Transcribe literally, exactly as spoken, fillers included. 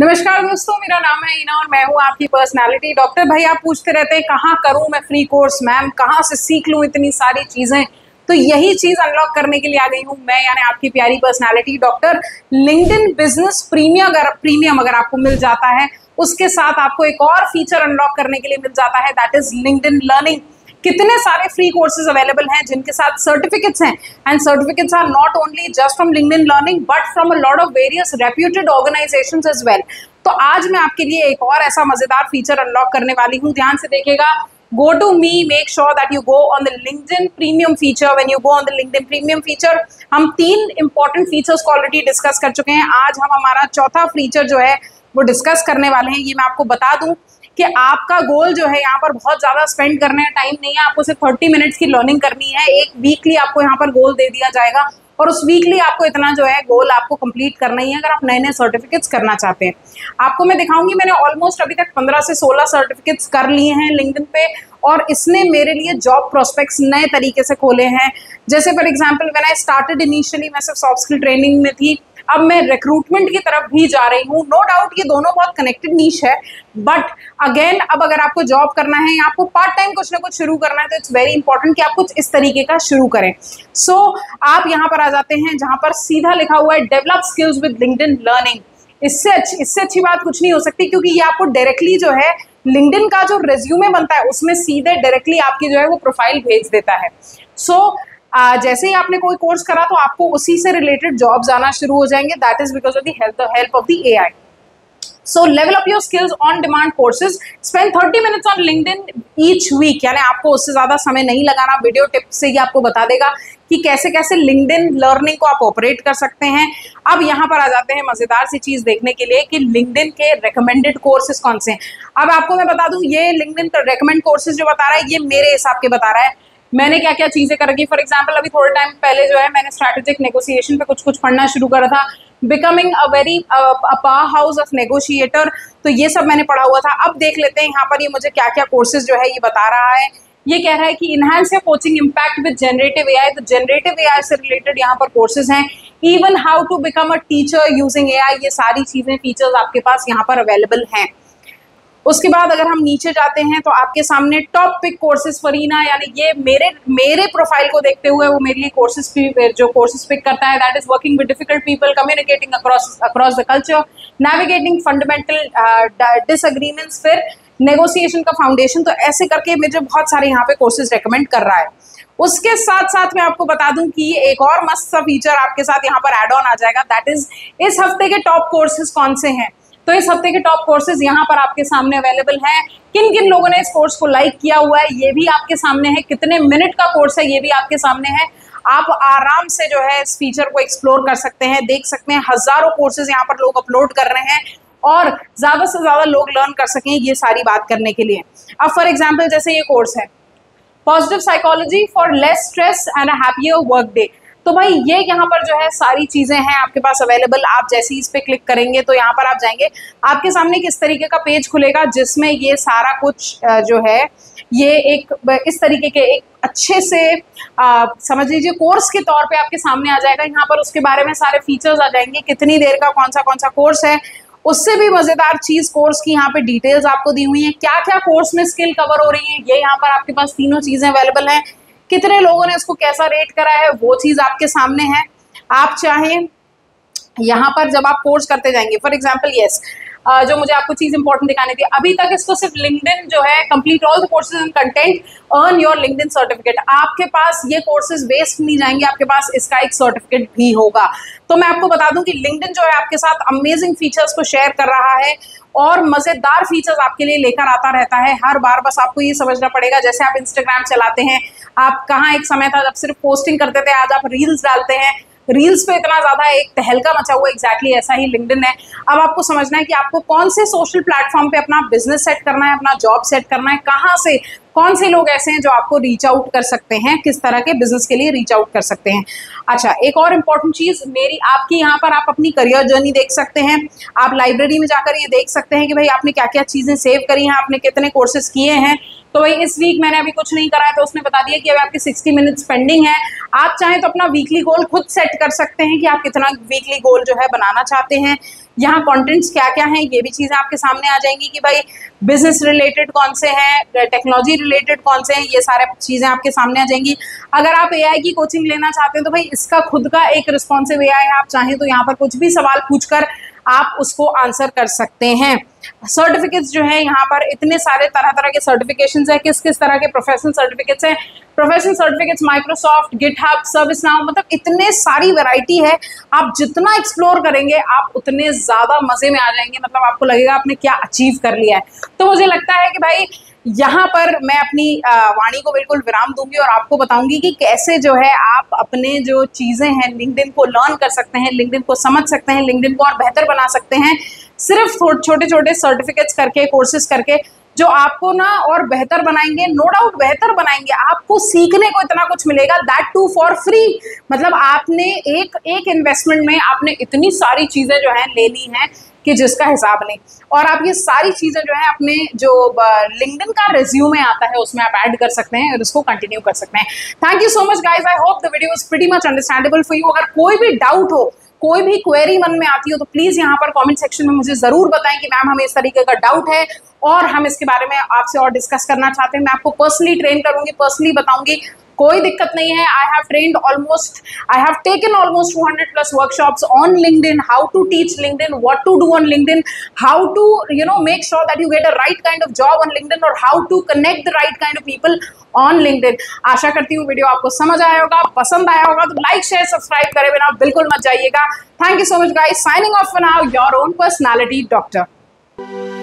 नमस्कार दोस्तों, मेरा नाम है ईना और मैं हूँ आपकी पर्सनालिटी डॉक्टर। भाई आप पूछते रहते हैं कहाँ करूँ मैं फ्री कोर्स, मैम कहाँ से सीख लूँ इतनी सारी चीज़ें। तो यही चीज़ अनलॉक करने के लिए आ गई हूँ मैं, यानी आपकी प्यारी personality doctor. LinkedIn business premium अगर प्रीमियम अगर आपको मिल जाता है, उसके साथ आपको एक और फीचर अनलॉक करने के लिए मिल जाता है, दैट इज लिंक्डइन लर्निंग। कितने सारे फ्री कोर्सेज अवेलेबल हैं जिनके साथ सर्टिफिकेट्स हैं, and certificates are not only just from LinkedIn learning but from a lot of various reputed organisations as well. तो आज मैं आपके लिए एक और ऐसा मजेदार फीचर अनलॉक करने वाली हूँ। ध्यान से देखिएगा। Go to me, make sure that you go on the LinkedIn Premium feature. When you go on the LinkedIn Premium feature, हम तीन important features को ऑलरेडी डिस्कस कर चुके हैं। आज हम हमारा चौथा फीचर जो है वो डिस्कस करने वाले हैं। ये मैं आपको बता दूं कि आपका गोल जो है यहाँ पर बहुत ज़्यादा स्पेंड करने का टाइम नहीं है, आपको सिर्फ थर्टी मिनट्स की लर्निंग करनी है। एक वीकली आपको यहाँ पर गोल दे दिया जाएगा और उस वीकली आपको इतना जो है गोल आपको कंप्लीट करना ही है अगर आप नए नए सर्टिफिकेट्स करना चाहते हैं। आपको मैं दिखाऊंगी, मैंने ऑलमोस्ट अभी तक पंद्रह से सोलह सर्टिफिकेट्स कर लिए हैं लिंक्डइन पे, और इसने मेरे लिए जॉब प्रोस्पेक्ट्स नए तरीके से खोले हैं। जैसे for example when I started initially मैं सिर्फ सॉफ्ट स्किल ट्रेनिंग में थी, अब मैं रिक्रूटमेंट की तरफ भी जा रही हूँ। नो डाउट ये दोनों बहुत कनेक्टेड नीश है, बट अगेन अब अगर आपको जॉब करना है या आपको पार्ट टाइम कुछ ना कुछ शुरू करना है तो इट्स वेरी इंपॉर्टेंट कि आप कुछ इस तरीके का शुरू करें। सो so, आप यहाँ पर आ जाते हैं जहाँ पर सीधा लिखा हुआ है develop skills with LinkedIn learning. इससे अच्छी इससे अच्छी बात कुछ नहीं हो सकती, क्योंकि ये आपको डायरेक्टली जो है लिंक्डइन का जो रेज्यूमे बनता है उसमें सीधे डायरेक्टली आपकी जो है वो प्रोफाइल भेज देता है। सो so, Uh, जैसे ही आपने कोई कोर्स करा तो आपको उसी से रिलेटेड जॉब्स आना शुरू हो जाएंगे। That is because of the help help of the AI. So level up your skills on demand courses, spend thirty minutes on LinkedIn each week, यानी आपको उससे ज्यादा समय नहीं लगाना। वीडियो टिप से ही आपको बता देगा कि कैसे कैसे लिंक्डइन लर्निंग को आप ऑपरेट कर सकते हैं। अब यहाँ पर आ जाते हैं मजेदार सी चीज देखने के लिए कि लिंक्डइन के रिकमेंडेड कोर्सेज कौन से हैं। अब आपको मैं बता दूं, ये लिंक्डइन का रिकमेंड कोर्सेज जो बता रहा है ये मेरे हिसाब के बता रहा है मैंने क्या क्या चीजें कर रखी। फॉर एग्जाम्पल अभी थोड़े टाइम पहले जो है मैंने स्ट्रैटेजिक नेगोशिएशन पे कुछ कुछ पढ़ना शुरू करा था, becoming a very power house of negotiator, तो ये सब मैंने पढ़ा हुआ था। अब देख लेते हैं यहाँ पर ये मुझे क्या क्या कोर्सेज जो है ये बता रहा है। ये कह रहा है कि enhance your coaching impact with generative AI, तो जनरेटिव एआई से रिलेटेड यहाँ पर कोर्सेज हैं। Even how to become a teacher using AI, ये सारी चीजें फीचर्स आपके पास यहाँ पर अवेलेबल हैं। उसके बाद अगर हम नीचे जाते हैं तो आपके सामने टॉप पिक कोर्सेज फरीना, यानी ये मेरे मेरे प्रोफाइल को देखते हुए वो मेरे लिए कोर्सेज जो कोर्सेज पिक करता है, that is working with difficult people, communicating across across the culture, navigating fundamental disagreements, फिर नेगोशिएशन का फाउंडेशन। तो ऐसे करके मुझे बहुत सारे यहाँ पे कोर्सेज रेकमेंड कर रहा है। उसके साथ साथ मैं आपको बता दूं कि एक और मस्त सा फीचर आपके साथ यहाँ पर एड ऑन आ जाएगा, दैट इज इस हफ्ते के टॉप कोर्सेज कौन से हैं। तो इस हफ्ते के टॉप कोर्सेज यहाँ पर आपके सामने अवेलेबल हैं। किन किन लोगों ने इस कोर्स को लाइक किया हुआ है ये भी आपके सामने है, कितने मिनट का कोर्स है ये भी आपके सामने है। आप आराम से जो है इस फीचर को एक्सप्लोर कर सकते हैं, देख सकते हैं हजारों कोर्सेज यहाँ पर लोग अपलोड कर रहे हैं और ज्यादा से ज्यादा लोग लर्न कर सकें ये सारी बात करने के लिए। अब फॉर एग्जाम्पल जैसे ये कोर्स है positive psychology for less stress and a happier work day, तो भाई ये यहाँ पर जो है सारी चीजें हैं आपके पास अवेलेबल। आप जैसे ही इस पे क्लिक करेंगे तो यहाँ पर आप जाएंगे, आपके सामने किस तरीके का पेज खुलेगा जिसमें ये सारा कुछ जो है ये एक इस तरीके के एक अच्छे से आ, समझ लीजिए कोर्स के तौर पे आपके सामने आ जाएगा। यहाँ पर उसके बारे में सारे फीचर्स आ जाएंगे, कितनी देर का कौन सा कौन सा कोर्स है, उससे भी मजेदार चीज कोर्स की यहाँ पे डिटेल्स आपको दी हुई है, क्या क्या कोर्स में स्किल कवर हो रही है, ये यहाँ पर आपके पास तीनों चीजें अवेलेबल हैं। कितने लोगों ने इसको कैसा रेट करा है वो चीज आपके सामने है। आप चाहें यहाँ पर जब आप कोर्स करते जाएंगे, फॉर एग्जाम्पल यस जो मुझे आपको चीज इंपॉर्टेंट दिखानी थी, अभी तक इसको सिर्फ लिंक्डइन जो है complete all the courses and content earn your LinkedIn certificate, आपके पास ये कोर्सेज वेस्ट नहीं जाएंगे, आपके पास इसका एक सर्टिफिकेट भी होगा। तो मैं आपको बता दूं कि लिंक्डइन जो है आपके साथ अमेजिंग फीचर्स को शेयर कर रहा है और मजेदार फीचर्स आपके लिए लेकर आता रहता है हर बार। बस आपको ये समझना पड़ेगा, जैसे आप इंस्टाग्राम चलाते हैं, आप कहाँ एक समय था जब सिर्फ पोस्टिंग करते थे, आज आप रील्स डालते हैं, रील्स पे इतना ज्यादा एक तहलका मचा हुआ, एग्जैक्टली ऐसा ही लिंक्डइन है। अब आपको समझना है कि आपको कौन से सोशल प्लेटफॉर्म पे अपना बिजनेस सेट करना है, अपना जॉब सेट करना है, कहाँ से कौन से लोग ऐसे हैं जो आपको रीच आउट कर सकते हैं, किस तरह के बिजनेस के लिए रीच आउट कर सकते हैं। अच्छा, एक और इम्पॉर्टेंट चीज मेरी आपकी यहाँ पर आप अपनी करियर जर्नी देख सकते हैं। आप लाइब्रेरी में जाकर ये देख सकते हैं कि भाई आपने क्या क्या चीजें सेव करी हैं, आपने कितने कोर्सेज किए हैं। तो भाई इस वीक मैंने अभी कुछ नहीं करा है तो उसने बता दिया कि अभी आपकी सिक्सटी मिनट्स पेंडिंग है। आप चाहें तो अपना वीकली गोल खुद सेट कर सकते हैं कि आप कितना वीकली गोल जो है बनाना चाहते हैं। यहाँ कंटेंट्स क्या क्या हैं ये भी चीज़ें आपके सामने आ जाएंगी कि भाई बिजनेस रिलेटेड कौन से हैं, टेक्नोलॉजी रिलेटेड कौन से हैं, ये सारे चीज़ें आपके सामने आ जाएंगी। अगर आप एआई की कोचिंग लेना चाहते हैं तो भाई इसका खुद का एक रिस्पॉन्सिव एआई है, आप चाहें तो यहाँ पर कुछ भी सवाल पूछकर आप उसको आंसर कर सकते हैं। सर्टिफिकेट्स जो है यहाँ पर इतने सारे तरह तरह के सर्टिफिकेशंस हैं, किस किस तरह के प्रोफेशनल सर्टिफिकेट्स हैं, professional certificates Microsoft, GitHub, ServiceNow, मतलब इतने सारी वैरायटी है। आप जितना एक्सप्लोर करेंगे आप उतने ज़्यादा मज़े में आ जाएंगे, मतलब आपको लगेगा आपने क्या अचीव कर लिया है। तो मुझे लगता है कि भाई यहाँ पर मैं अपनी वाणी को बिल्कुल विराम दूंगी और आपको बताऊंगी कि कैसे जो है आप अपने जो चीज़ें हैं लिंक्डइन को लर्न कर सकते हैं, लिंक्डइन को समझ सकते हैं, लिंक्डइन को और बेहतर बना सकते हैं सिर्फ छोटे छोटे सर्टिफिकेट्स करके, कोर्सेज करके, जो आपको ना और बेहतर बनाएंगे, नो डाउट बेहतर बनाएंगे। आपको सीखने को इतना कुछ मिलेगा, दैट टू फॉर फ्री। मतलब आपने एक एक इन्वेस्टमेंट में आपने इतनी सारी चीज़ें जो हैं ले ली हैं कि जिसका हिसाब नहीं, और आप ये सारी चीज़ें जो है अपने जो लिंक्डइन का रिज्यूमे आता है उसमें आप ऐड कर सकते हैं और इसको कंटिन्यू कर सकते हैं। Thank you so much guys, I hope the video is pretty much understandable for you. अगर कोई भी डाउट हो, कोई भी क्वेरी मन में आती हो तो प्लीज़ यहाँ पर कमेंट सेक्शन में मुझे ज़रूर बताएं कि मैम हमें इस तरीके का डाउट है और हम इसके बारे में आपसे और डिस्कस करना चाहते हैं। मैं आपको पर्सनली ट्रेन करूँगी, पर्सनली बताऊँगी, कोई दिक्कत नहीं है। I have trained almost, I have taken almost two hundred plus workshops on LinkedIn, how to teach LinkedIn, what to do on LinkedIn, how to you know make sure that you get a right kind of job on LinkedIn, और how to connect the right kind of people on LinkedIn. आशा करती हूँ video आपको समझ आया होगा, पसंद आया होगा, तो लाइक शेयर सब्सक्राइब करे बिना बिल्कुल मत जाइएगा। Thank you so much guys, signing off for now, your own personality doctor.